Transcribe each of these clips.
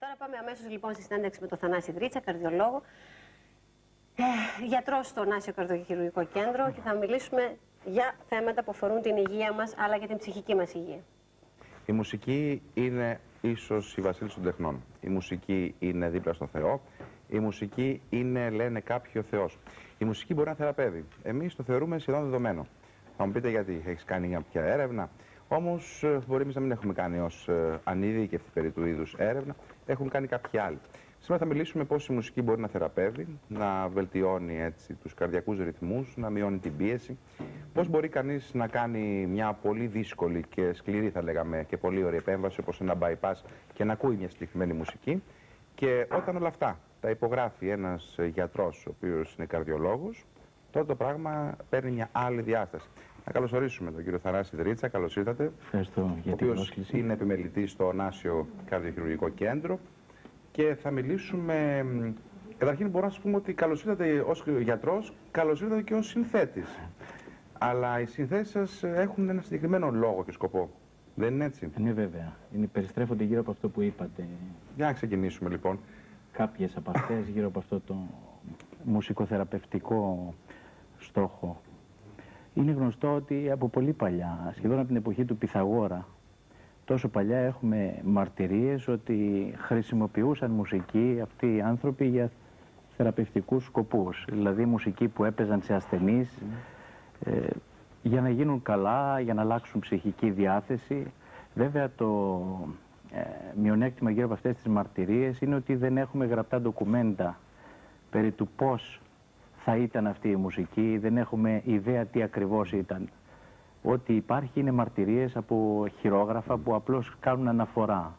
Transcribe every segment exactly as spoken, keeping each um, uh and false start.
Τώρα πάμε αμέσως λοιπόν στη συνέντευξη με τον Θανάση Δρίτσα, καρδιολόγο, ε, γιατρό στο Νάσιο Καρδιοχειρουργικό Κέντρο, και θα μιλήσουμε για θέματα που αφορούν την υγεία μας, αλλά και την ψυχική μας υγεία. Η μουσική είναι ίσως η βασίλισσα των τεχνών. Η μουσική είναι δίπλα στο Θεό. Η μουσική είναι, λένε κάποιοι, ο Θεός. Η μουσική μπορεί να θεραπεύει. Εμείς το θεωρούμε σχεδόν δεδομένο. Θα μου πείτε γιατί, έχεις κάνει κάποια έρευνα. Όμως μπορεί εμείς να μην έχουμε κάνει ως ανειδίκευτοι περί του είδους έρευνα. Έχουν κάνει κάποιοι άλλοι. Σήμερα θα μιλήσουμε πώς η μουσική μπορεί να θεραπεύει, να βελτιώνει έτσι τους καρδιακούς ρυθμούς, να μειώνει την πίεση. Πώς μπορεί κανείς να κάνει μια πολύ δύσκολη και σκληρή, θα λέγαμε, και πολύ ωραία επέμβαση, όπως ένα bypass, και να ακούει μια συγκεκριμένη μουσική. Και όταν όλα αυτά τα υπογράφει ένας γιατρός, ο οποίος είναι καρδιολόγος, τότε το πράγμα παίρνει μια άλλη διάσταση. Να καλωσορίσουμε τον κύριο Θανάση Δρίτσα. Καλώς ήρθατε. Ευχαριστώ για την πρόσκληση. Είναι επιμελητής στο Νάσιο Καρδιοχειρουργικό Κέντρο. Και θα μιλήσουμε. Καταρχήν, μπορώ να σας πούμε ότι καλώς ήρθατε ως γιατρός, καλώς ήρθατε και ως συνθέτης. Αλλά οι συνθέσεις σας έχουν ένα συγκεκριμένο λόγο και σκοπό. Δεν είναι έτσι? Ναι, βέβαια. Είναι, περιστρέφονται γύρω από αυτό που είπατε. Για να ξεκινήσουμε λοιπόν. Κάποιες από αυτές γύρω από αυτό το μουσικοθεραπευτικό στόχο. Είναι γνωστό ότι από πολύ παλιά, σχεδόν από την εποχή του Πυθαγόρα, τόσο παλιά έχουμε μαρτυρίες ότι χρησιμοποιούσαν μουσική αυτοί οι άνθρωποι για θεραπευτικούς σκοπούς. Δηλαδή μουσική που έπαιζαν σε ασθενείς ε, για να γίνουν καλά, για να αλλάξουν ψυχική διάθεση. Βέβαια το ε, μειονέκτημα γύρω από αυτές τις μαρτυρίες είναι ότι δεν έχουμε γραπτά ντοκουμέντα περί του πώς θα ήταν αυτή η μουσική, δεν έχουμε ιδέα τι ακριβώς ήταν. Ό,τι υπάρχει είναι μαρτυρίες από χειρόγραφα που απλώς κάνουν αναφορά.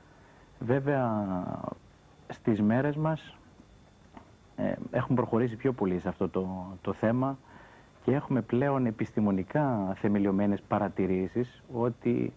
Βέβαια, στις μέρες μας ε, έχουμε προχωρήσει πιο πολύ σε αυτό το, το θέμα και έχουμε πλέον επιστημονικά θεμελιωμένες παρατηρήσεις ότι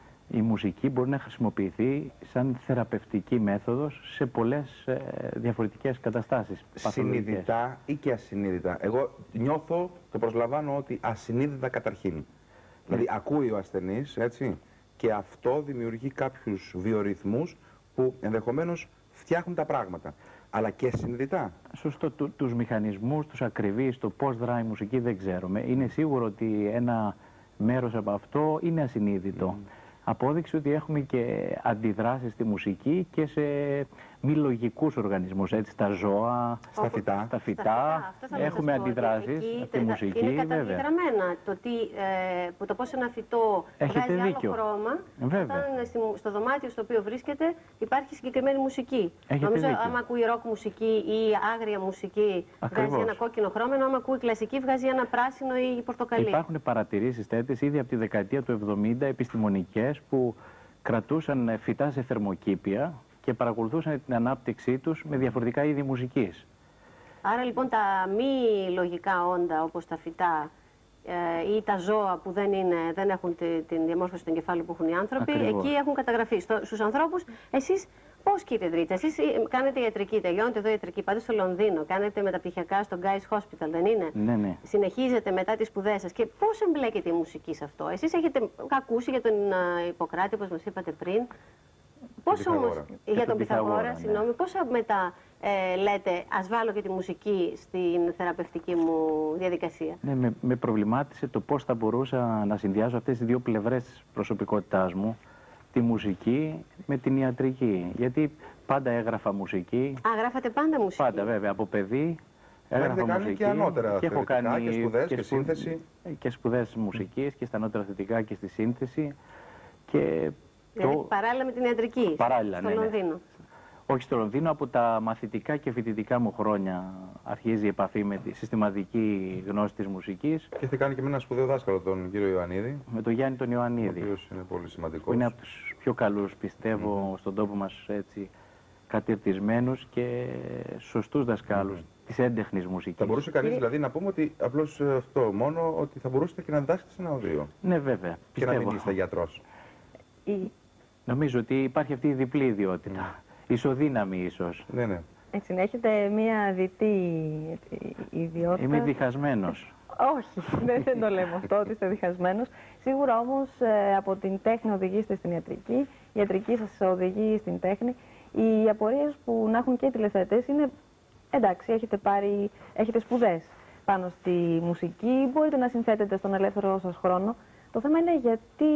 η μουσική μπορεί να χρησιμοποιηθεί σαν θεραπευτική μέθοδος σε πολλές ε, διαφορετικές καταστάσεις. Συνειδητά ή και ασυνείδητα? Εγώ νιώθω, το προσλαμβάνω, ότι ασυνείδητα καταρχήν. Δηλαδή ακούει ο ασθενής, έτσι, και αυτό δημιουργεί κάποιους βιορυθμούς που ενδεχομένως φτιάχνουν τα πράγματα. Αλλά και συνειδητά. Σωστό. Του, τους μηχανισμούς, τους ακριβείς, το πώς δράει η μουσική δεν ξέρουμε. Είναι σίγουρο ότι ένα μέρος από αυτό είναι ασυνείδητο. Mm. Απόδειξη ότι έχουμε και αντιδράσεις στη μουσική και σε μη λογικούς οργανισμούς, έτσι, στα ζώα, στα φυτά. Στα φυτά. Έχουμε αντιδράσεις στη μουσική, είναι καταγεγραμμένα το, τι, ε, που το πώς ένα φυτό Έχετε βγάζει δίκιο. άλλο χρώμα. Βέβαια. Όταν στο δωμάτιο στο οποίο βρίσκεται υπάρχει συγκεκριμένη μουσική. Έχετε Νομίζω δίκιο. άμα ακούει ροκ μουσική ή άγρια μουσική, Ακριβώς, βγάζει ένα κόκκινο χρώμα, ενώ άμα ακούει κλασική βγάζει ένα πράσινο ή πορτοκαλί. Υπάρχουν παρατηρήσεις τέτοιες ήδη από τη δεκαετία του εβδομήντα, επιστημονικές, που κρατούσαν φυτά σε θερμοκήπια και παρακολουθούσαν την ανάπτυξή τους με διαφορετικά είδη μουσικής. Άρα λοιπόν τα μη λογικά όντα, όπως τα φυτά ε, ή τα ζώα που δεν, είναι, δεν έχουν τη, την διαμόρφωση του εγκεφάλου που έχουν οι άνθρωποι, ακριβώς, εκεί έχουν καταγραφεί. Στο, στους ανθρώπους, εσείς πώς, κύριε Δρίτσα, εσείς κάνετε ιατρική, τελειώνετε εδώ ιατρική, πάτε στο Λονδίνο, κάνετε μεταπτυχιακά στο Guy's Hospital, δεν είναι? Ναι, ναι. Συνεχίζετε μετά τις σπουδές σας και πώς εμπλέκεται η μουσική σε αυτό? Εσείς έχετε ακούσει για τον uh, Ιπποκράτη, όπως μας είπατε πριν. Πώς όμως, για τον Πυθαγόρα, ναι, συγγνώμη, πώς μετά ε, λέτε ας βάλω και τη μουσική στην θεραπευτική μου διαδικασία? Ναι, με, με προβλημάτισε το πώς θα μπορούσα να συνδυάσω αυτές τις δύο πλευρές της προσωπικότητάς μου, τη μουσική με την ιατρική. Γιατί πάντα έγραφα μουσική. Α, γράφατε πάντα μουσική? Πάντα, βέβαια, από παιδί έγραφα κάνει μουσική. Και ανώτερα και έχω κάνει και σπουδές και, και, σπου... σύνθεση. Και σπουδές μουσικής και στα ανώτερα θετικά και στη σύνθεση. Και δηλαδή το... παράλληλα με την ιατρική, παράλληλα, στο ναι, ναι. Λονδίνο? Όχι στο Λονδίνο, από τα μαθητικά και φοιτητικά μου χρόνια αρχίζει η επαφή με τη συστηματική γνώση της μουσικής. Και έχετε κάνει και με ένα σπουδαίο δάσκαλο, τον κύριο Ιωαννίδη. Με τον Γιάννη τον Ιωαννίδη. Ο οποίος είναι πολύ σημαντικός. Που είναι από τους πιο καλούς, πιστεύω, mm-hmm. στον τόπο μας, έτσι, κατηρτισμένους και σωστούς δασκάλους mm-hmm. της έντεχνης μουσικής. Θα μπορούσε κανείς δηλαδή να πούμε ότι απλώς αυτό μόνο, ότι θα μπορούσατε και να διδάσκετε σε ένα οδείο. Ναι, βέβαια. Και πιστεύω. να μην είστε γιατρός. Η... Νομίζω ότι υπάρχει αυτή η διπλή ιδιότητα. Mm. Ισοδύναμη ίσως. Ναι, ναι. Έτσι, έχετε μία διτή ιδιότητα. Είμαι διχασμένος. Όχι, δεν, δεν το λέμε αυτό, ότι είστε διχασμένος. Σίγουρα όμως ε, από την τέχνη οδηγήστε στην ιατρική. ιατρική σας οδηγεί στην τέχνη. Οι απορίες που να έχουν και οι τηλεθεατές είναι, εντάξει, έχετε, πάρει, έχετε σπουδές πάνω στη μουσική, μπορείτε να συνθέτετε στον ελεύθερο σας χρόνο. Το θέμα είναι γιατί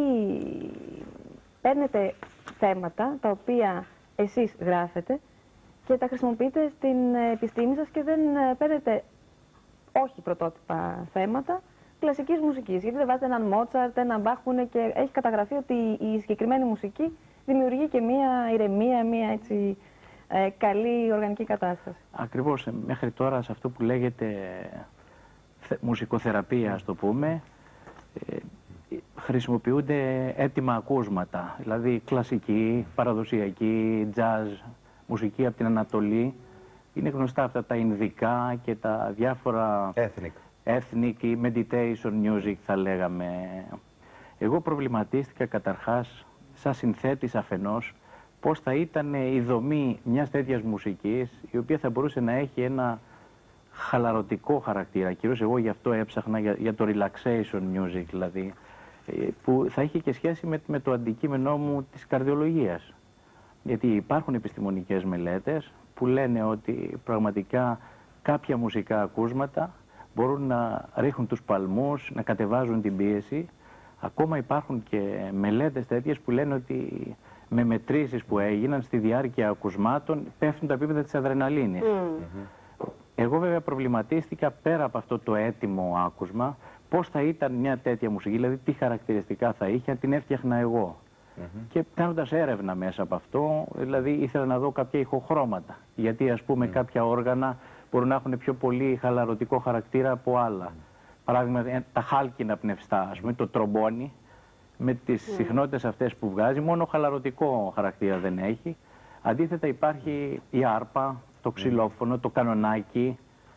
παίρνετε θέματα τα οποία εσείς γράφετε και τα χρησιμοποιείτε στην επιστήμη σας και δεν παίρνετε όχι πρωτότυπα θέματα κλασικής μουσικής. Γιατί δεν βάζετε έναν Μότσαρτ, έναν Μπαχ που είναι και έχει καταγραφεί ότι η συγκεκριμένη μουσική δημιουργεί και μία ηρεμία, μία έτσι ε, καλή οργανική κατάσταση. Ακριβώς, μέχρι τώρα σε αυτό που λέγεται θε, μουσικοθεραπεία, ας το πούμε, ε, χρησιμοποιούνται έτοιμα ακούσματα, δηλαδή κλασική, παραδοσιακή, jazz, μουσική από την Ανατολή. Είναι γνωστά αυτά τα ινδικά και τα διάφορα Ethnic. ethnic ή meditation music θα λέγαμε. Εγώ προβληματίστηκα καταρχάς σαν συνθέτης αφενός πώς θα ήταν η δομή μιας τέτοιας μουσικής η οποία θα μπορούσε να έχει ένα χαλαρωτικό χαρακτήρα. Κυρίως εγώ γι' αυτό έψαχνα για, για το relaxation music δηλαδή, που θα είχε και σχέση με, με το αντικείμενό μου της καρδιολογίας. Γιατί υπάρχουν επιστημονικές μελέτες που λένε ότι πραγματικά κάποια μουσικά ακούσματα μπορούν να ρίχνουν τους παλμούς, να κατεβάζουν την πίεση. Ακόμα υπάρχουν και μελέτες τέτοιες που λένε ότι με μετρήσεις που έγιναν στη διάρκεια ακουσμάτων πέφτουν τα επίπεδα της αδρεναλίνης. Mm-hmm. Εγώ βέβαια προβληματίστηκα πέρα από αυτό το έτοιμο άκουσμα πώς θα ήταν μια τέτοια μουσική, δηλαδή τι χαρακτηριστικά θα είχε αν την έφτιαχνα εγώ. Mm-hmm. Και κάνοντας έρευνα μέσα από αυτό, δηλαδή ήθελα να δω κάποια ηχοχρώματα. Γιατί ας πούμε mm. κάποια όργανα μπορούν να έχουν πιο πολύ χαλαρωτικό χαρακτήρα από άλλα. Mm. Παράδειγμα, τα χάλκινα πνευστά, ας πούμε, το τρομπόνι, με τις mm. συχνότητες αυτές που βγάζει, μόνο χαλαρωτικό χαρακτήρα δεν έχει. Αντίθετα υπάρχει η άρπα, το ξυλόφωνο, το κανονάκι,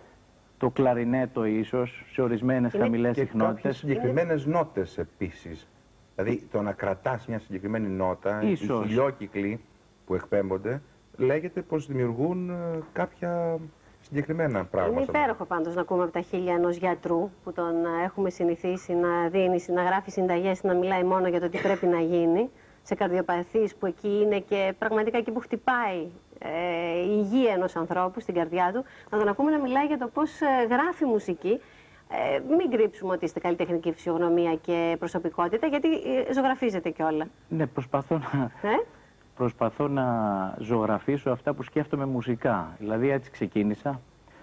το κλαρινέτο ίσως, σε ορισμένες είναι χαμηλές και συχνότητες. Κάποιες συγκεκριμένες νότες επίσης. Δηλαδή το να κρατάς μια συγκεκριμένη νότα, ίσως. Οι χιλιόκυκλοι που εκπέμπονται, λέγεται πως δημιουργούν ε, κάποια συγκεκριμένα πράγματα. Είναι υπέροχο πάντως να ακούμε από τα χείλια ενός γιατρού που τον έχουμε συνηθίσει να δίνει, να γράφει συνταγές, να μιλάει μόνο για το τι πρέπει να γίνει, σε καρδιοπαθείς που εκεί είναι και πραγματικά εκεί που χτυπάει ε, η υγεία ενός ανθρώπου στην καρδιά του, να τον ακούμε να μιλάει για το πώς ε, γράφει μουσική. Ε, μην κρύψουμε ότι είστε καλλιτεχνική φυσιογνωμία και προσωπικότητα, γιατί ε, ζωγραφίζετε κιόλα. Ναι, προσπαθώ να... Ε? Προσπαθώ να ζωγραφίσω αυτά που σκέφτομαι μουσικά. Δηλαδή έτσι ξεκίνησα,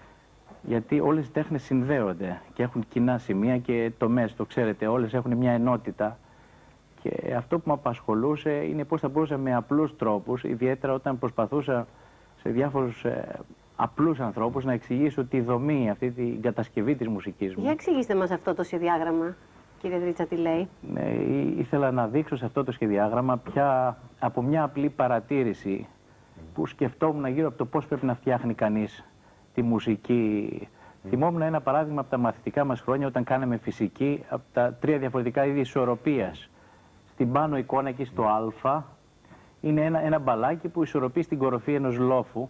γιατί όλες οι τέχνες συνδέονται και έχουν κοινά σημεία και τομές, το ξέρετε, όλες έχουν μια ενότητα. Και αυτό που με απασχολούσε είναι πώς θα μπορούσα με απλούς τρόπους, ιδιαίτερα όταν προσπαθούσα σε διάφορους ε, απλούς ανθρώπους να εξηγήσω τη δομή, αυτή την κατασκευή της μουσικής μου. Για εξηγήστε μας αυτό το σχεδιάγραμμα. Κύριε Δρίτσα, τι λέει. Ναι, ήθελα να δείξω σε αυτό το σχεδιάγραμμα πια από μια απλή παρατήρηση που σκεφτόμουν γύρω από το πώς πρέπει να φτιάχνει κανείς τη μουσική. Mm. Θυμόμουν ένα παράδειγμα από τα μαθητικά μας χρόνια όταν κάναμε φυσική, από τα τρία διαφορετικά είδη ισορροπίας. Στην πάνω εικόνα εκεί στο α είναι ένα, ένα μπαλάκι που ισορροπεί στην κοροφή ενός λόφου.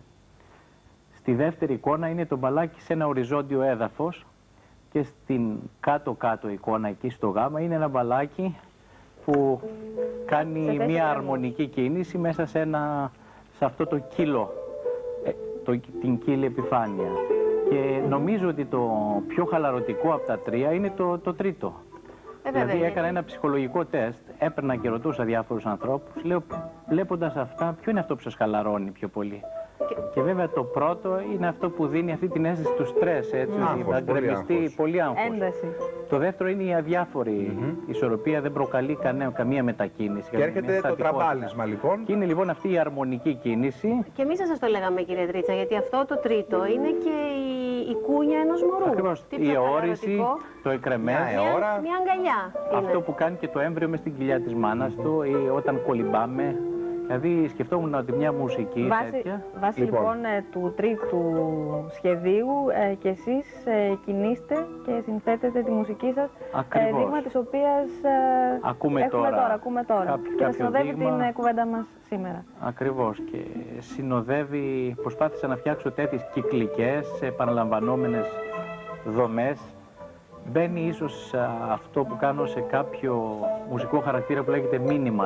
Στη δεύτερη εικόνα είναι το μπαλάκι σε ένα οριζόντιο έδαφος. Και στην κάτω-κάτω εικόνα εκεί στο γάμα είναι ένα μπαλάκι που κάνει μια αρμονική κίνηση μέσα σε, ένα, σε αυτό το κύλο, ε, το, την κύλη επιφάνεια. Και νομίζω ότι το πιο χαλαρωτικό από τα τρία είναι το, το τρίτο. Ε, δηλαδή έκανα ένα ψυχολογικό τεστ, έπαιρνα και ρωτούσα διάφορους ανθρώπους, λέω βλέποντας αυτά ποιο είναι αυτό που σας χαλαρώνει πιο πολύ. Και... και βέβαια το πρώτο είναι αυτό που δίνει αυτή την αίσθηση του στρες, έτσι, mm. ότι θα γκρεμιστεί πολύ άγχος. Ένταση. Το δεύτερο είναι η αδιάφορη mm-hmm. ισορροπία, δεν προκαλεί κανένα, καμία μετακίνηση. Και έρχεται το τραμπάλισμα λοιπόν. Και είναι λοιπόν αυτή η αρμονική κίνηση. Και εμείς θα σας το λέγαμε κύριε Δρίτσα, γιατί αυτό το τρίτο είναι και η, η κούνια ενός μωρού. Ακριβώς, η αιώρηση, το εκρεμές. Μια, μια, μια αγκαλιά. Αυτό είναι. που κάνει και το έμβριο μες στην κοιλιά της μάνας του ή όταν κολυμπάμε. Δηλαδή σκεφτόμουν ότι μια μουσική βάση, τέτοια... Βάσει λοιπόν, λοιπόν ε, του τρίτου σχεδίου ε, και εσείς ε, κινείστε και συνθέτετε τη μουσική σας, ε, δείγμα της οποίας ε, ακούμε έχουμε τώρα, τώρα, ακούμε τώρα. Κάποιο, και θα συνοδεύει δείγμα... την ε, κουβέντα μας σήμερα. Ακριβώς, και συνοδεύει, προσπάθησα να φτιάξω τέτοιες κυκλικές, επαναλαμβανόμενες δομές. Μπαίνει ίσως α, αυτό που κάνω σε κάποιο μουσικό χαρακτήρα που λέγεται minimal.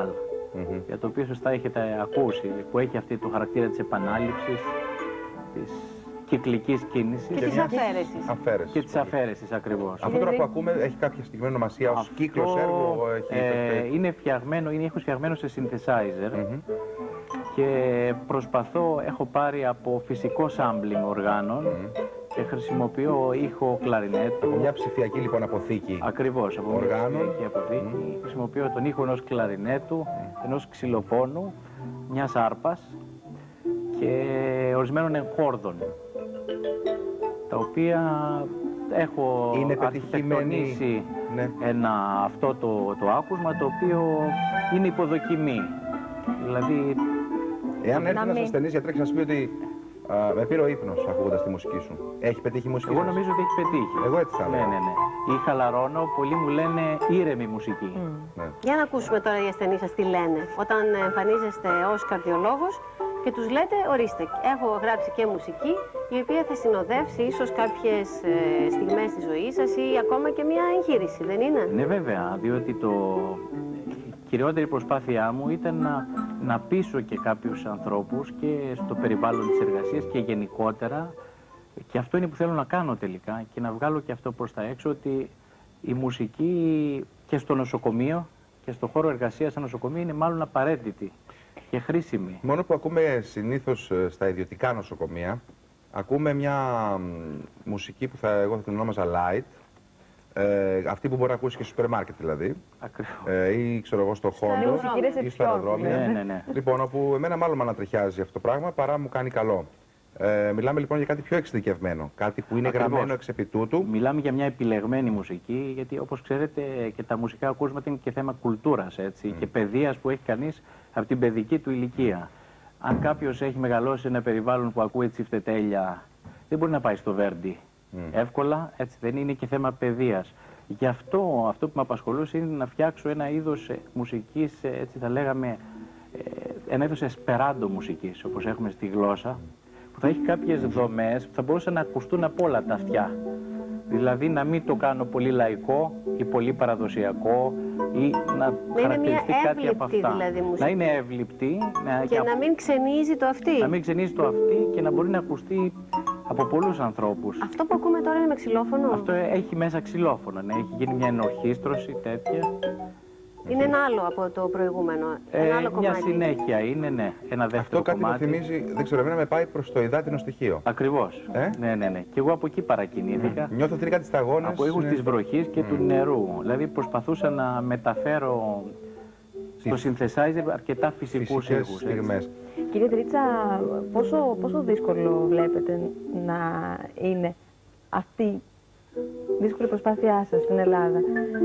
mm-hmm. για το οποίο σωστά έχετε ακούσει, που έχει αυτή το χαρακτήρα της επανάληψης, της κυκλικής κίνησης. Και, και της αφαίρεσης. αφαίρεσης. Και της αφαίρεσης ακριβώς. Αυτό τώρα που ακούμε έχει κάποια συγκεκριμένη ονομασία ως κύκλος έργο? Έχει... Ε, είναι φτιαγμένο, είναι, έχω φτιαγμένο σε synthesizer mm-hmm. και προσπαθώ, έχω πάρει από φυσικό sampling οργάνων mm-hmm. και χρησιμοποιώ ήχο κλαρινέτου. Από μια ψηφιακή λοιπόν αποθήκη. Ακριβώς, από οργάνων. μια ψηφιακή αποθήκη. Mm. Χρησιμοποιώ τον ήχο ενός κλαρινέτου, mm. ενός ξυλοφόνου, μιας άρπας και ορισμένων εγχόρδων, τα οποία έχω αρχιτεκτονίσει ναι. ένα, αυτό το, το άκουσμα, το οποίο είναι υποδοκιμή. Δηλαδή, εάν έρθει ένας ασθενής γιατρέ και σας πει ότι α, με πήρε ο ύπνος ακούγοντας τη μουσική σου, έχει πετύχει η μουσική? Εγώ νομίζω ότι έχει πετύχει. Εγώ έτσι θα λέω. Ναι, ναι, ναι. Ή χαλαρώνω, πολλοί μου λένε ήρεμη μουσική. Mm. Ναι. Για να ακούσουμε τώρα οι ασθενείς σας τι λένε. Όταν εμφανίζεστε ως καρδιολόγος και τους λέτε, ορίστε, έχω γράψει και μουσική, η οποία θα συνοδεύσει ίσως κάποιες ε, στιγμές της ζωής σας ή ακόμα και μια εγχείρηση, δεν είναι? Ναι, βέβαια, διότι το... η κυριότερη προσπάθειά μου ήταν να, να πείσω και κάποιους ανθρώπους και στο περιβάλλον της εργασίας και γενικότερα, και αυτό είναι που θέλω να κάνω τελικά, και να βγάλω και αυτό προς τα έξω, ότι η μουσική και στο νοσοκομείο και στο χώρο εργασίας στο νοσοκομείο είναι μάλλον απαραίτητη και χρήσιμη. Μόνο που ακούμε συνήθως στα ιδιωτικά νοσοκομεία, ακούμε μια μουσική που θα, εγώ θα την ονόμαζα light, ε, αυτή που μπορεί να ακούσει και στο σούπερ μάρκετ δηλαδή, ε, ή ξέρω εγώ στο χώρο ή στο αεροδρόμιο. Ναι, ναι, ναι. Λοιπόν, όπου εμένα μάλλον με ανατριχιάζει αυτό το πράγμα παρά μου κάνει καλό. Ε, μιλάμε λοιπόν για κάτι πιο εξειδικευμένο, κάτι που είναι ακριβώς γραμμένο εξ επί τούτου. Μιλάμε για μια επιλεγμένη μουσική, γιατί όπως ξέρετε και τα μουσικά ακούσματα είναι και θέμα κουλτούρας, έτσι, mm. και παιδείας που έχει κανείς από την παιδική του ηλικία. Αν κάποιος έχει μεγαλώσει σε ένα περιβάλλον που ακούει τσιφτετέλια, δεν μπορεί να πάει στο Βέρντι mm. εύκολα, έτσι, δεν είναι και θέμα παιδείας. Γι' αυτό, αυτό που με απασχολούσε είναι να φτιάξω ένα είδος μουσικής, έτσι θα λέγαμε, ένα είδος εσπεράντο μουσικής, όπως έχουμε στη γλώσσα, που θα έχει κάποιες δομές που θα μπορούσαν να ακουστούν από όλα τα αυτιά. Δηλαδή να μην το κάνω πολύ λαϊκό ή πολύ παραδοσιακό ή να χαρακτηριστεί κάτι από αυτά. Δηλαδή, να είναι εύληπτη. Να... Και, και να μην ξενίζει το αυτί. Να μην ξενίζει το αυτί και να μπορεί να ακουστεί από πολλούς ανθρώπους. Αυτό που ακούμε τώρα είναι με ξυλόφωνο? Αυτό έχει μέσα ξυλόφωνο, ναι. Έχει γίνει μια ενορχήστρωση τέτοια. Είναι ένα άλλο από το προηγούμενο. Ε, ένα άλλο μια κομμάτι. συνέχεια είναι, ναι. Ένα δεύτερο αυτό κάτι κομμάτι. μου θυμίζει, δεν ξέρω, εμένα με πάει προς το υδάτινο στοιχείο. Ακριβώς. Ε? Ναι, ναι, ναι. Και εγώ από εκεί παρακινήθηκα. Mm. Νιώθω ότι είναι κάτι σταγόνες. Από ήχους ναι. της βροχής και mm. του νερού. Δηλαδή προσπαθούσα να μεταφέρω στο synthesizer αρκετά φυσικούς ήχους. Κύριε Τρίτσα, πόσο, πόσο δύσκολο βλέπετε να είναι αυτή δύσκολη προσπάθειά σας στην Ελλάδα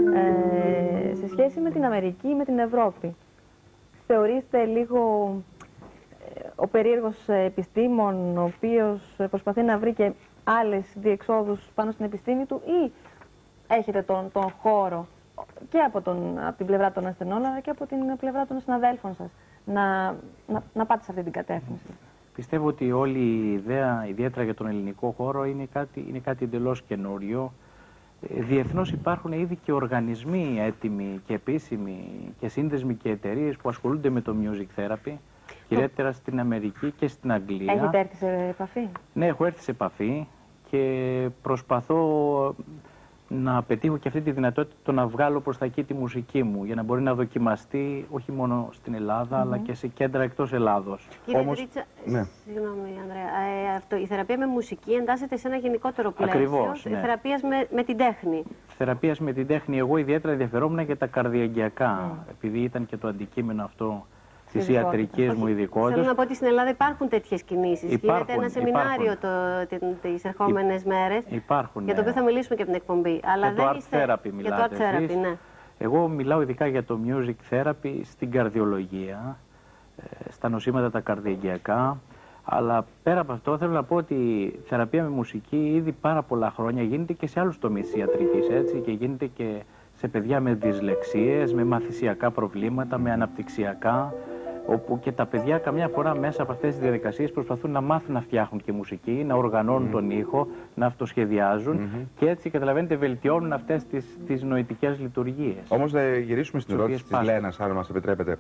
ε, σε σχέση με την Αμερική ή με την Ευρώπη? Θεωρείστε λίγο ε, ο περίεργος επιστήμον ο οποίος προσπαθεί να βρει και άλλες διεξόδους πάνω στην επιστήμη του, ή έχετε τον, τον χώρο και από, τον, από την πλευρά των ασθενών αλλά και από την πλευρά των συναδέλφων σας να, να, να πάτε σε αυτή την κατεύθυνση? Πιστεύω ότι όλη η ιδέα, ιδιαίτερα για τον ελληνικό χώρο, είναι κάτι, είναι κάτι εντελώς καινούριο. Διεθνώς υπάρχουν ήδη και οργανισμοί έτοιμοι και επίσημοι και σύνδεσμοι και εταιρείες που ασχολούνται με το music therapy, ιδιαίτερα στην Αμερική και στην Αγγλία. Έχετε έρθει σε επαφή? Ναι, έχω έρθει σε επαφή και προσπαθώ να πετύχω και αυτή τη δυνατότητα το να βγάλω προς τα εκεί τη μουσική μου, για να μπορεί να δοκιμαστεί όχι μόνο στην Ελλάδα, mm-hmm. αλλά και σε κέντρα εκτός Ελλάδος. Κύριε Όμως... Τρίτσα, ναι. συγγνώμη Ανδρέα, ε, αυτό, η θεραπεία με μουσική εντάσσεται σε ένα γενικότερο πλαίσιο. Ακριβώς, ναι. Θεραπείας με, με την τέχνη. Θεραπείας με την τέχνη. Εγώ ιδιαίτερα ενδιαφερόμουν για τα καρδιαγγειακά, mm. επειδή ήταν και το αντικείμενο αυτό της ιατρικής μου ειδικότητας. Θέλω να πω ότι στην Ελλάδα υπάρχουν τέτοιες κινήσεις. Υπάρχουν, γίνεται ένα σεμινάριο το, τις ερχόμενες ναι. μέρες. Υπάρχουν, για το οποίο θα μιλήσουμε και από την εκπομπή. Αλλά για δεν το art είστε... therapy μιλάτε για το art therapy, ναι. Εγώ μιλάω ειδικά για το music therapy στην καρδιολογία, στα νοσήματα τα καρδιαγγειακά. Αλλά πέρα από αυτό θέλω να πω ότι η θεραπεία με μουσική ήδη πάρα πολλά χρόνια γίνεται και σε άλλους τομείς ιατρικής, έτσι, και γίνεται και σε παιδιά με δυσλεξίες, με μαθησιακά προβλήματα, με αναπτυξιακά, όπου και τα παιδιά καμιά φορά μέσα από αυτές τις διαδικασίες προσπαθούν να μάθουν να φτιάχνουν και μουσική, να οργανώνουν mm. τον ήχο, να αυτοσχεδιάζουν mm-hmm. και έτσι, καταλαβαίνετε, βελτιώνουν αυτές τις, τις νοητικές λειτουργίες. Όμως θα γυρίσουμε στην ερώτηση της Λένας, αν μας επιτρέπετε.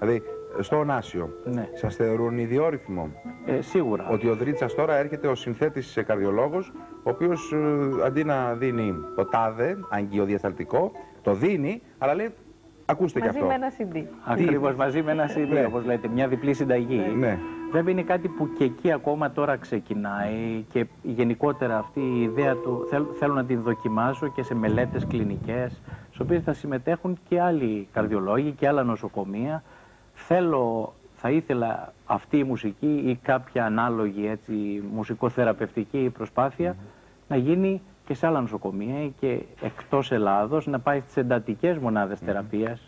Δηλαδή, στο Ωνάσιο, ναι. σας θεωρούν ιδιόρυθμο? Ε, σίγουρα. Ότι ο Δρίτσας τώρα έρχεται ο συνθέτης καρδιολόγος, ο οποίος ε, αντί να δίνει το τάδε, αγκιοδιασταλτικό, το δίνει, αλλά λέει, ακούστε μαζί κι αυτό. Με ένα σι ντι. Ακριβώς, μαζί με ένα σι ντι, ναι. όπως λέτε, μια διπλή συνταγή. Ναι. Βέβαια είναι κάτι που και εκεί ακόμα τώρα ξεκινάει και γενικότερα αυτή η ιδέα του θέλ, θέλω να την δοκιμάσω και σε μελέτες κλινικές, στις οποίες θα συμμετέχουν και άλλοι καρδιολόγοι και άλλα νοσοκομεία. Θέλω, θα ήθελα αυτή η μουσική ή κάποια ανάλογη έτσι, μουσικοθεραπευτική προσπάθεια mm-hmm. να γίνει και σε άλλα νοσοκομεία και εκτός Ελλάδος, να πάει στις εντατικές μονάδες mm-hmm. θεραπείας.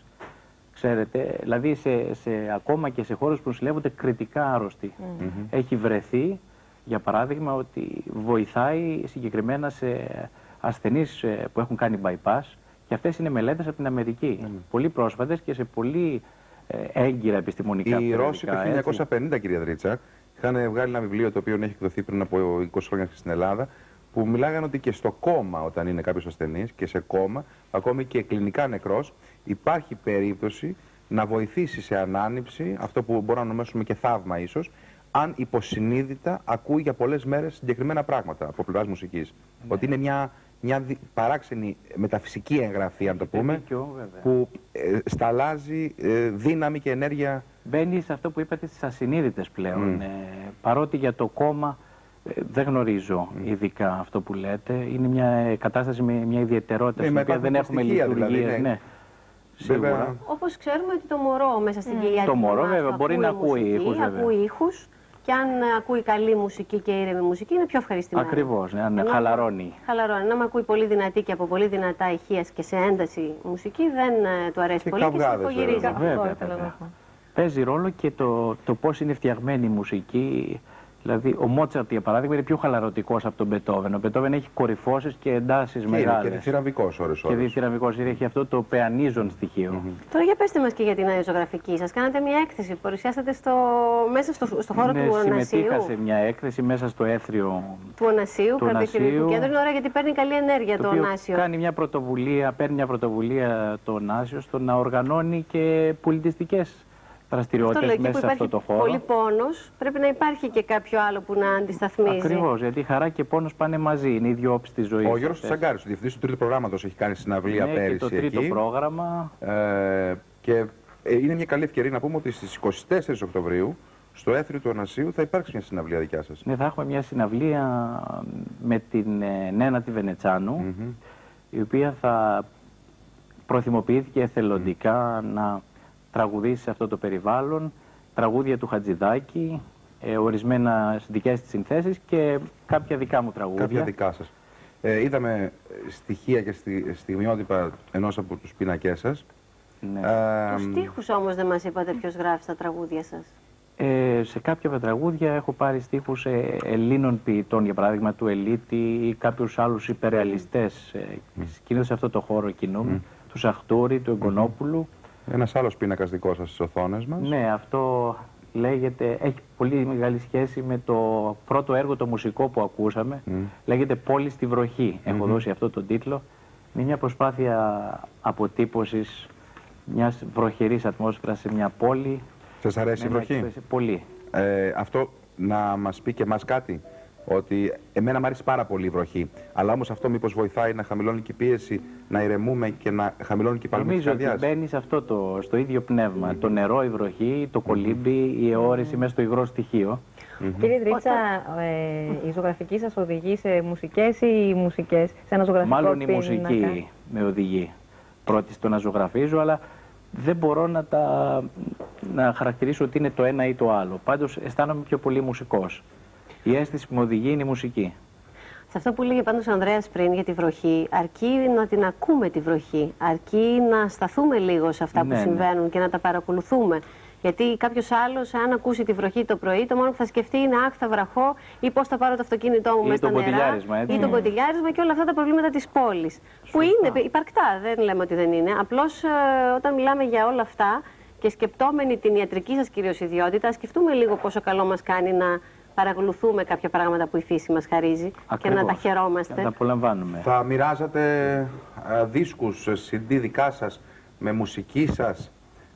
Ξέρετε, δηλαδή σε, σε, ακόμα και σε χώρες που νοσηλεύονται κριτικά άρρωστοι. Mm-hmm. Έχει βρεθεί, για παράδειγμα, ότι βοηθάει συγκεκριμένα σε ασθενείς που έχουν κάνει bypass και αυτές είναι μελέτες από την Αμερική. Mm-hmm. Πολύ πρόσφατες και σε πολύ ε, έγκυρα επιστημονικά. Οι Ρώσοι το χίλια εννιακόσια πενήντα, κυρία Δρίτσα, είχαν βγάλει ένα βιβλίο το οποίο έχει εκδοθεί πριν από είκοσι χρόνια στην Ελλάδα, που μιλάγανε ότι και στο κόμμα, όταν είναι κάποιος ασθενής και σε κόμμα, ακόμη και κλινικά νεκρός, υπάρχει περίπτωση να βοηθήσει σε ανάνυψη, αυτό που μπορούμε να ονομάσουμε και θαύμα ίσως, αν υποσυνείδητα ακούει για πολλές μέρες συγκεκριμένα πράγματα από πλευράς μουσικής. Ναι. Ότι είναι μια, μια παράξενη μεταφυσική εγγραφή, αν το πούμε, δίκιο, που ε, σταλάζει ε, δύναμη και ενέργεια. Μπαίνει σε αυτό που είπατε στις ασυνείδητες πλέον. Mm. Ε, παρότι για το κόμμα ε, δεν γνωρίζω mm. ειδικά αυτό που λέτε. Είναι μια κατάσταση με μια ιδιαιτερότητα, ναι, στην οποία δεν έχουμε λειτουργίες. Δηλαδή, ναι. Ναι. Σίγουρα. Όπως ξέρουμε ότι το μωρό μέσα στην κοιλιά mm. Το μωρό βέβαια μπορεί να ακούει ήχους. Ακούει ήχους και αν ακούει καλή μουσική και ήρεμη μουσική είναι πιο ευχαριστημένο. Ακριβώς, ναι, αν ενώ, χαλαρώνει. Χαλαρώνει. Αν ακούει πολύ δυνατή και από πολύ δυνατά ηχείας και σε ένταση μουσική δεν uh, του αρέσει και πολύ και στροφογυρίζει. Βέβαια, βέβαια. Παίζει ρόλο και το, το πώς είναι φτιαγμένη η μουσική. Δηλαδή, ο Μότσαρτ, για παράδειγμα, είναι πιο χαλαρωτικός από τον Μπετόβεν. Ο Μπετόβεν έχει κορυφώσεις και εντάσεις μεγάλες. Και διθυραμβικός ώρες ώρες. Και διθυραμβικός, έχει αυτό το πεανίζον στοιχείο. Mm -hmm. Τώρα για πέστε μας και για την αεροζωγραφική σας. Κάνατε μια έκθεση που παρουσιάσατε στο, μέσα στο, στο χώρο ναι, του Ωνασίου. Συμμετείχα σε μια έκθεση μέσα στο έθριο του Ωνασίου, Καρδιοχειρουργικού Κέντρου. Είναι ωραία γιατί παίρνει καλή ενέργεια το, το Ωνάσιο. Κάνει μια πρωτοβουλία, παίρνει μια πρωτοβουλία το Ωνάσιο στο να οργανώνει και πολιτιστικές δραστηριότητες μέσα σε αυτό το χώρο. Πολύ πόνος, πρέπει να υπάρχει και κάποιο άλλο που να αντισταθμίζει. Ακριβώς, γιατί χαρά και πόνος πάνε μαζί, είναι η δύο όψεις της ζωής. Ο Γιώργος Τσαγκάρης, ο διευθυντής του τρίτου προγράμματος, έχει κάνει συναυλία ναι, πέρυσι και το τρίτο εκεί. πρόγραμμα. Ε, και ε, είναι μια καλή ευκαιρία να πούμε ότι στις είκοσι τέσσερις Οκτωβρίου, στο έθριο του Ωνασίου, θα υπάρξει μια συναυλία δικιά σας. Ναι, θα έχουμε μια συναυλία με την ε, Νένα τη Βενετσάνου, mm -hmm. η οποία θα προθυμοποιήθηκε εθελοντικά mm -hmm. να τραγουδήσει σε αυτό το περιβάλλον, τραγούδια του Χατζηδάκη, ε, ορισμένα δικές της συνθέσεις και κάποια δικά μου τραγούδια. Κάποια δικά σας. Ε, είδαμε στοιχεία και στη, στιγμιότυπα ενός από τους πίνακές σας. Ναι. Ε, τους στίχους όμως δεν μας είπατε ποιος γράφει στα τραγούδια σας. Ε, σε κάποια από τα τραγούδια έχω πάρει στίχους ε, Ελλήνων ποιητών, για παράδειγμα του Ελίτη ή κάποιους άλλους υπερρεαλιστές. Ε, mm. Κυρίως σε αυτό το χώρο κινούμε, mm. του Σαχτούρη, του Εγκονόπουλου. Ένας άλλος πίνακας δικός σας στις οθόνες μας. Ναι, αυτό λέγεται, έχει πολύ μεγάλη σχέση με το πρώτο έργο το μουσικό που ακούσαμε. Mm. Λέγεται «Πόλη στη βροχή». Mm -hmm. Έχω δώσει αυτό τον τίτλο. Είναι μια προσπάθεια αποτύπωσης μιας βροχερής ατμόσφαιρας σε μια πόλη. Σας αρέσει η βροχή? Έκπληση, πολύ. Ε, αυτό να μας πει και εμάς κάτι. Ότι εμένα μου αρέσει πάρα πολύ η βροχή. Αλλά όμως αυτό μήπως βοηθάει να χαμηλώνει και η πίεση, να ηρεμούμε και να χαμηλώνει και η παλμή της καρδιάς? Νομίζω ότι μπαίνει σε αυτό το, στο ίδιο πνεύμα. Mm -hmm. Το νερό, η βροχή, το κολύμπι, η αιώρηση mm -hmm. μέσα στο υγρό στοιχείο. Mm -hmm. Κύριε Δρίτσα, ε, η ζωγραφική σας οδηγεί σε μουσικές ή μουσικές, σε ένα ζωγραφικό Μάλλον η μουσική με οδηγεί. Πρώτη στο να ζωγραφίζω, αλλά δεν μπορώ να, τα, να χαρακτηρίσω ότι είναι το ένα ή το άλλο. Πάντως αισθάνομαι πιο πολύ μουσικός. Η αίσθηση που με οδηγεί είναι η μουσική. Σε αυτό που λέγε πάντως ο Ανδρέας πριν για τη βροχή, αρκεί να την ακούμε τη βροχή, αρκεί να σταθούμε λίγο σε αυτά ναι, που συμβαίνουν ναι. και να τα παρακολουθούμε. Γιατί κάποιος άλλος, αν ακούσει τη βροχή το πρωί, το μόνο που θα σκεφτεί είναι «Αχ, θα βραχώ» ή «Πώς θα πάρω το αυτοκίνητό μου μέσα στα νερά» ή το ποτηλιάρισμα και όλα αυτά τα προβλήματα της πόλης. Σωστά. Που είναι υπαρκτά, δεν λέμε ότι δεν είναι. Απλώς ε, όταν μιλάμε για όλα αυτά και σκεπτόμενοι την ιατρική σας κυρίως ιδιότητα, σκεφτούμε λίγο πόσο καλό μας κάνει να παρακολουθούμε κάποια πράγματα που η φύση μας χαρίζει. Ακριβώς. Και να τα χαιρόμαστε. Να τα απολαμβάνουμε. Θα μοιράζατε δίσκους, σι ντι δικά σας, με μουσική σας,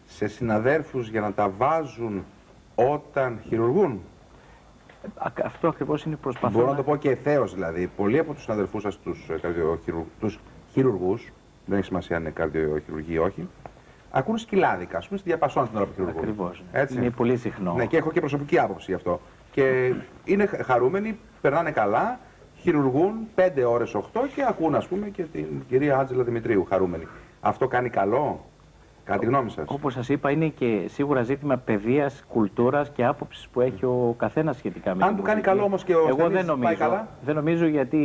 σε συναδέρφους για να τα βάζουν όταν χειρουργούν? Αυτό ακριβώς είναι προσπαθώ. Μπορώ να το πω και ευθέως δηλαδή. Πολλοί από τους συναδελφούς σας, τους, τους χειρουργούς, δεν έχει σημασία αν είναι καρδιοχειρουργοί ή όχι, ακούν σκυλάδικα, ας πούμε, στη διαπασόν την ώρα που χειρουργούν. Ακριβώς. Είναι πολύ συχνό. Ναι, και έχω και προσωπική άποψη γι' αυτό. Και είναι χαρούμενοι, περνάνε καλά, χειρουργούν πέντε ώρες, οκτώ και ακούν, ας πούμε, και την κυρία Άντζελα Δημητρίου χαρούμενοι. Αυτό κάνει καλό, κατά τη γνώμη σας? Όπως σας είπα, είναι και σίγουρα ζήτημα παιδείας, κουλτούρας και άποψης που έχει ο καθένας σχετικά με Αν του κάνει καλό όμως και ο Εγώ δεν νομίζω, νομίζω, καλά. δεν νομίζω, γιατί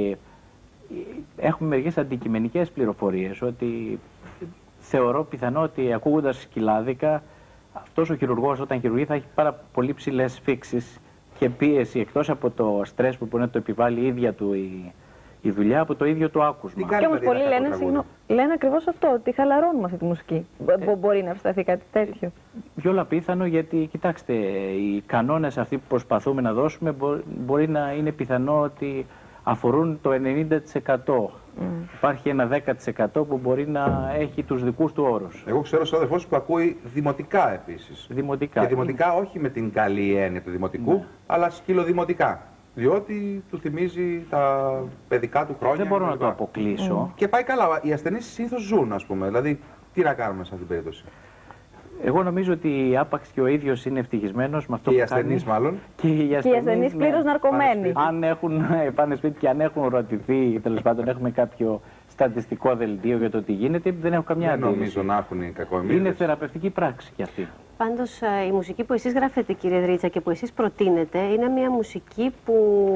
έχουμε μερικές αντικειμενικές πληροφορίες ότι θεωρώ πιθανό ότι ακούγοντας σκυλάδικα αυτός ο χειρουργός όταν χειρουργεί θα έχει πάρα πολύ ψηλές φίξεις και πίεση, εκτός από το στρες που μπορεί να το επιβάλλει η ίδια του η, η δουλειά, από το ίδιο του άκουσμα. Και όμως πολλοί λένε, συγνώ, λένε ακριβώς αυτό, ότι χαλαρώνουμε αυτή τη μουσική. Ε, Μπορεί να ευσταθεί κάτι τέτοιο? Πιο απίθανο, γιατί κοιτάξτε, οι κανόνες αυτοί που προσπαθούμε να δώσουμε μπορεί να είναι πιθανό ότι αφορούν το ενενήντα τοις εκατό. Mm. Υπάρχει ένα δέκα τοις εκατό που μπορεί να έχει τους δικούς του όρους. Εγώ ξέρω συνάδελφός που ακούει δημοτικά επίσης. Δημοτικά. Και δημοτικά όχι με την καλή έννοια του δημοτικού, ναι, αλλά σκυλοδημοτικά. Διότι του θυμίζει τα παιδικά του χρόνια. Δεν μπορώ να το αποκλείσω. Mm. Και πάει καλά. Οι ασθενείς συνήθως ζουν, ας πούμε. Δηλαδή, τι να κάνουμε σε αυτήν την περίπτωση? Εγώ νομίζω ότι άπαξ και ο ίδιος είναι ευτυχισμένος με αυτό και που οι ασθενείς κάνει. μάλλον. Και οι ασθενείς, και οι ασθενείς πλήρως ναι, ναρκωμένοι. Αν έχουν πάνε σπίτι και αν έχουν ρωτηθεί, τέλος πάντων έχουμε κάποιο στατιστικό δελτίο για το τι γίνεται, δεν έχω καμιά αντίρρηση. Δεν νομίζω να έχουν κακοεμβίδες. Είναι θεραπευτική πράξη κι αυτή. Πάντως η μουσική που εσείς γράφετε, κύριε Δρίτσα, και που εσείς προτείνετε, είναι μια μουσική που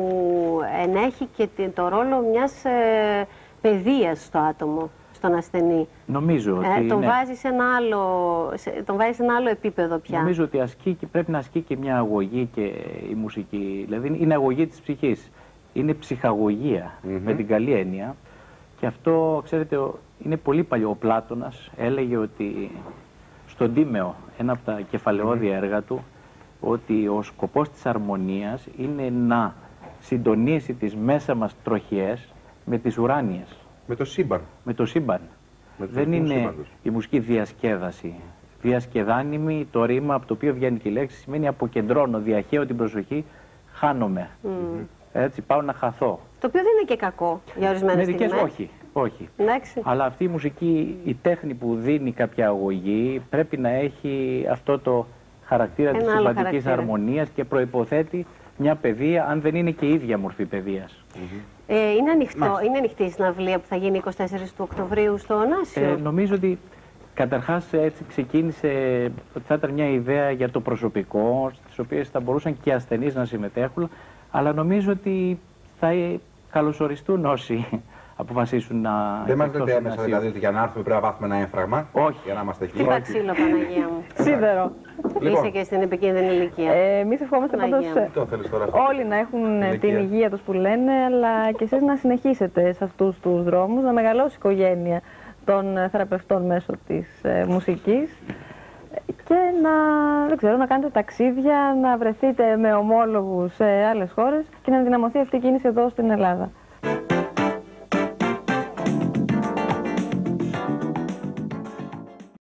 ενέχει και το ρόλο μιας ε, παιδείας στο άτομο, στον ασθενή. Νομίζω ότι ε, τον, ναι. βάζει σε ένα άλλο, σε, τον βάζει σε ένα άλλο επίπεδο πια. Νομίζω ότι ασκεί, πρέπει να ασκεί και μια αγωγή και η μουσική. Δηλαδή είναι αγωγή της ψυχής. Είναι ψυχαγωγία mm-hmm. με την καλή έννοια. Και αυτό, ξέρετε, είναι πολύ παλιό. Ο Πλάτωνας έλεγε ότι στον Τίμαιο, ένα από τα κεφαλαιώδη mm-hmm. έργα του, ότι ο σκοπός της αρμονίας είναι να συντονίσει τις μέσα μας τροχιές με τις ουράνιες. Με το σύμπαν. Με το σύμπαν. Με το Δεν είναι σύμπαντος. Η μουσική διασκέδαση. Διασκεδάνιμη, το ρήμα από το οποίο βγαίνει και η λέξη, σημαίνει αποκεντρώνω, διαχέω την προσοχή, χάνομαι. Mm. Έτσι, πάω να χαθώ. Το οποίο δεν είναι και κακό για ορισμένες στιγμές. Μερικές όχι, όχι. Εντάξει. Αλλά αυτή η μουσική, η τέχνη που δίνει κάποια αγωγή, πρέπει να έχει αυτό το χαρακτήρα Ένα της συμπαντικής αρμονίας και προϋποθέτει μια παιδεία, αν δεν είναι και η ίδια μορφή παιδείας. Mm-hmm. Ε, είναι, ανοιχτό, είναι ανοιχτή η συναυλία που θα γίνει εικοστή τέταρτη του Οκτωβρίου στο Ωνάσιο. Ε, νομίζω ότι καταρχάς έτσι ξεκίνησε ότι θα ήταν μια ιδέα για το προσωπικό, στις οποίες θα μπορούσαν και οι ασθενείς να συμμετέχουν, αλλά νομίζω ότι θα καλωσοριστούν όσοι αποφασίσουν να... Δεν μας λέτε έμεσα δηλαδή ότι για να έρθουμε πρέπει να βάθουμε ένα έμφραγμα? Όχι. Για να είμαστε εκεί. Είπα ξύλο, Παναγία μου. Σίδερο. Είσαι και στην επικίνδυνη ηλικία. Ε, εμείς ευχόμαστε πάντως όλοι να έχουν την υγεία τους που λένε, αλλά και εσείς να συνεχίσετε σε αυτούς τους δρόμους, να μεγαλώσει η οικογένεια των θεραπευτών μέσω της ε, μουσικής και να, δεν ξέρω, να κάνετε ταξίδια, να βρεθείτε με ομόλογους σε άλλες χώρες και να ενδυναμωθεί αυτή η κίνηση εδώ στην Ελλάδα.